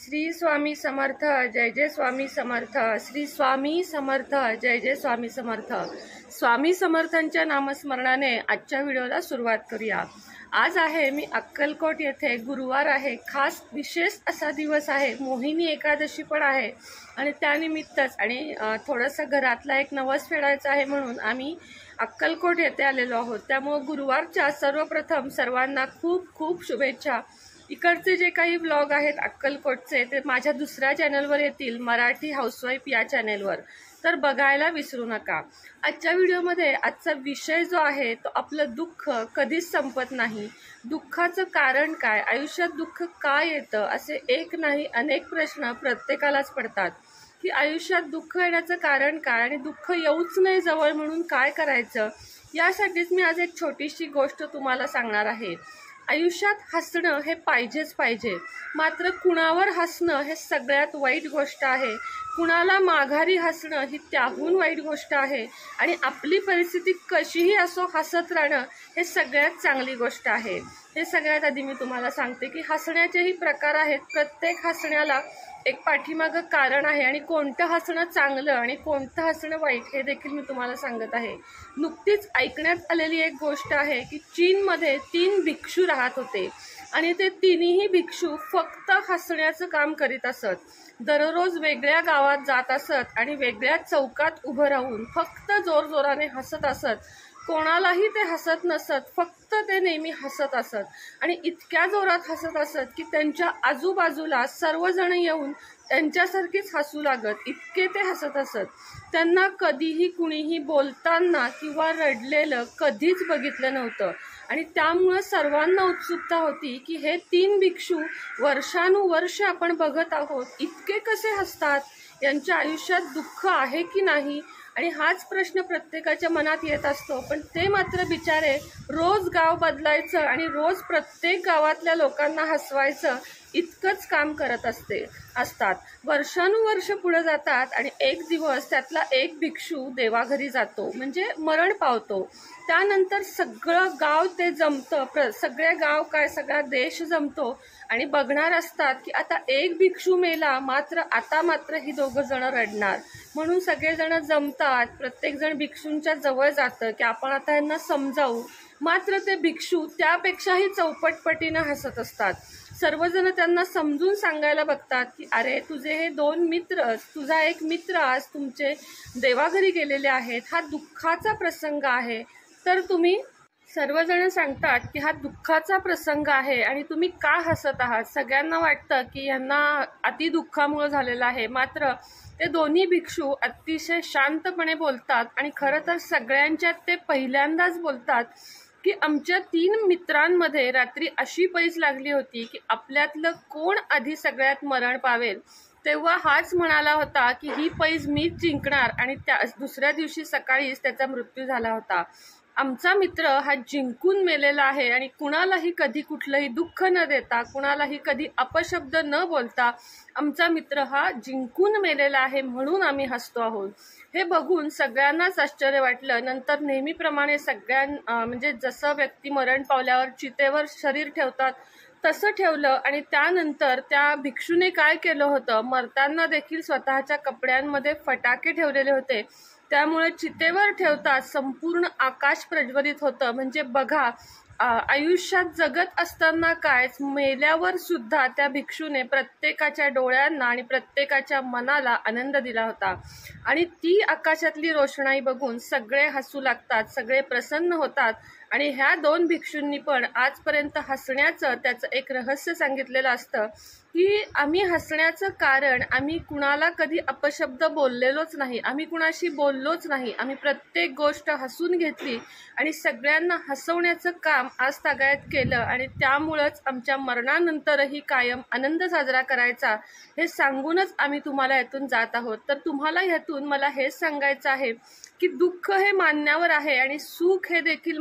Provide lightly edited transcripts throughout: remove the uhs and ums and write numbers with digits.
श्री स्वामी समर्थ, जय जय स्वामी समर्थ. श्री स्वामी समर्थ, जय जय स्वामी समर्थ. स्वामी समर्थांच्या नामस्मरणाने आजच्या व्हिडिओला सुरुवात करूया. आज आहे मी अक्कलकोट येथे, गुरुवार आहे. खास विशेष असा दिवस आहे, मोहिनी एकादशी पण आहे आणि त्यानिमित्तच आणि थोडंसं घरातला एक नवस फेडायचं आहे म्हणून आम्ही अक्कलकोट येथे आलेलो आहोत. त्यामुळे गुरुवारच्या सर्वप्रथम सर्वांना खूप खूप शुभेच्छा. इकडचे जे काही व्लॉग आहेत अक्कलकोटचे ते माझ्या दुसऱ्या चॅनलवर येतील, मराठी हाऊसवाईफ या चॅनलवर, तर बघायला विसरू नका. आजच्या व्हिडिओमध्ये आजचा विषय जो आहे तो आपलं दुःख कधीच संपत नाही. दुःखाचं कारण काय, आयुष्यात दुःख का येतं, असे एक नाही अनेक प्रश्न प्रत्येकालाच पडतात की आयुष्यात दुःख येण्याचं कारण काय आणि दुःख येऊच नाही जवळ म्हणून काय करायचं. यासाठीच मी आज एक छोटीशी गोष्ट तुम्हाला सांगणार आहे. आयुष्यात हसणं हे पाहिजेच पाहिजे, मात्र कुणावर हसणं हे सगळ्यात वाईट गोष्ट आहे. कुणाला माघारी हसणं ही त्याहून वाईट गोष्ट आहे आणि आपली परिस्थिती कशीही असो हसत राहणं हे सगळ्यात चांगली गोष्ट आहे. हे सगळ्यात आधी मी तुम्हाला सांगते की हसण्याचेही प्रकार आहेत. प्रत्येक हसण्याला एक पाठीमागं कारण आहे आणि कोणतं हसणं चांगलं आणि कोणतं हसणं वाईट हे देखील मी तुम्हाला सांगत आहे. नुकतीच ऐकण्यात आलेली एक गोष्ट आहे की चीनमध्ये 3 भिक्षू राहत होते आणि ते तिन्ही भिक्षू फक्त हसण्याचं काम करीत असत. दररोज वेगळ्या गावात जात असत आणि वेगळ्या चौकात उभं राहून फक्त जोरजोराने हसत असत. कोणालाही ते हसत नसत, फक्त ते नेहमी हसत असत आणि इतक्या जोरात हसत असत की त्यांच्या आजूबाजूला सर्वजण येऊन त्यांच्यासारखीच हसू लागत, इतके ते हसत असत. त्यांना कधीही कुणीही बोलताना किंवा रडलेलं कधीच बघितलं नव्हतं आणि त्यामुळं सर्वांना उत्सुकता होती की हे 3 भिक्षू वर्षानुवर्ष आपण बघत आहोत, इतके कसे हसतात, यांच्या आयुष्यात दुःख आहे की नाही. आणि हाच प्रश्न प्रत्येकाच्या मनात येत असतो. पण ते मात्र बिचारे रोज गाव बदलायचं आणि रोज प्रत्येक गावातल्या लोकांना हसवायचं इतकंच काम करत असतात. वर्षानुवर्ष पुढे जातात आणि एक दिवस त्यातला एक भिक्षू देवाघरी जातो, म्हणजे मरण पावतो. त्यानंतर सगळं गाव ते जमतं, सगळे गाव काय सगळा देश जमतो आणि बघणार असतात की आता एक भिक्षू मेला, आता मात्र ही दोघं जण रडणार म्हणून सगळेजण जमतात. प्रत्येक जण भिक्षूंच्या जवळ जातं की आपण आता यांना समजावू. मात्र ते भिक्षू त्यापेक्षाही चौपटपटीनं हसत असतात. सर्वजण त्यांना समजून सांगायला बघतात की अरे तुझे हे 2 मित्र, तुझा एक मित्र आज तुमचे देवाघरी गेलेले आहेत, हा दुःखाचा प्रसंग आहे. तर तुम्ही सर्वजण सांगतात की हा दुःखाचा प्रसंग आहे आणि तुम्ही का हसत आहात. सगळ्यांना वाटतं की यांना अति दुःखामुळे झालेलं आहे. मात्र ते दोन्ही भिक्षू अतिशय शांतपणे बोलतात आणि खरं तर सगळ्यांच्यात ते पहिल्यांदाच बोलतात की आमच्या 3 मित्रांमध्ये रात्री अशी पैज लागली होती की आपल्यातलं कोण आधी सगळ्यात मरण पावेल. तेव्हा हाच म्हणाला होता की ही पैज मीच जिंकणार आणि त्या दुसऱ्या दिवशी सकाळीच त्याचा मृत्यू झाला होता. आमचा मित्र हा जिंकून मेलेला आहे आणि कुणालाही कधी कुठलंही दुःख न देता, कुणालाही कधी अपशब्द न बोलता आमचा मित्र हा जिंकून मेलेला आहे म्हणून आम्ही हसतो आहोत. हे बघून सगळ्यांनाच आश्चर्य वाटलं. नंतर नेहमीप्रमाणे म्हणजे जसं व्यक्ती मरण पावल्यावर चितेवर शरीर ठेवतात तसं ठेवलं आणि त्यानंतर त्या भिक्षूने काय केलं होतं, मरताना देखील स्वतःच्या कपड्यांमध्ये फटाके ठेवलेले होते. त्यामुळे चितेवर ठेवतात संपूर्ण आकाश प्रज्वलित होतं. म्हणजे बघा, आयुष्यात जगत असताना काय, मेल्यावर सुद्धा त्या भिक्षूने प्रत्येकाच्या डोळ्यांना आणि प्रत्येकाच्या मनाला आनंद दिला होता. आणि ती आकाशातली रोषणाई बघून सगळे हसू लागतात, सगळे प्रसन्न होतात. आणि ह्या 2 भिक्षूंनी पण आजपर्यंत हसण्याचं त्याचं एक रहस्य सांगितलेलं असतं की आम्ही हसण्याचं कारण, आम्ही कुणाला कधी अपशब्द बोललेलोच नाही, आम्ही कुणाशी बोललोच नाही, आम्ही प्रत्येक गोष्ट हसून घेतली आणि सगळ्यांना हसवण्याचं काम आज तागायत केलं आणि त्यामुळंच आमच्या मरणानंतरही कायम आनंद साजरा करायचा हे सांगूनच आम्ही तुम्हाला यातून जात आहोत. तर तुम्हाला ह्यातून मला हेच सांगायचं आहे की दुःख हे मानण्यावर आहे आणि सुख हे देखील मानण्यावर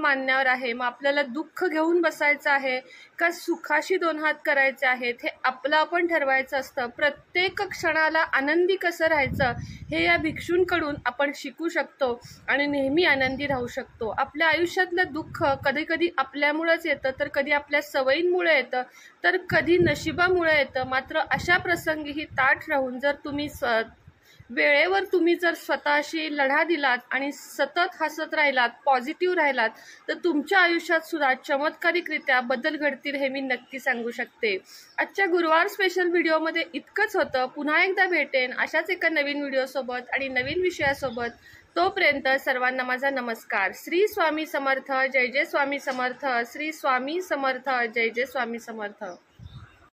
आपल्यावर आहे, मग आपल्याला दुःख घेऊन बसायचं आहे का सुखाशी दोन हात करायचे आहेत हे आपलं आपण ठरवायचं असतं. प्रत्येक क्षणाला आनंदी कसं राहायचं हे या भिक्षूंकडून आपण शिकू शकतो आणि नेहमी आनंदी राहू शकतो. आपल्या आयुष्यातलं दुःख कधी कधी आपल्यामुळेच येतं, तर कधी आपल्या सवयींमुळे येतं, तर कधी नशिबामुळे येतं. मात्र अशा प्रसंगी ही ताठ राहून जर तुम्ही वेळेवर तुम्ही जर स्वतःशी लढा दिलात आणि सतत हसत राहिलात, पॉझिटिव्ह राहिलात, तर तुमच्या आयुष्यात सुद्धा चमत्कारिकरित्या बदल घडतील हे मी नक्की सांगू शकते. आजच्या गुरुवार स्पेशल व्हिडिओमध्ये इतकंच होतं. पुन्हा एकदा भेटेन अशाच एका नवीन व्हिडिओसोबत आणि नवीन विषयासोबत. तोपर्यंत सर्वांना माझा नमस्कार. श्री स्वामी समर्थ. जय जय स्वामी समर्थ. श्री स्वामी समर्थ. जय जय स्वामी समर्थ.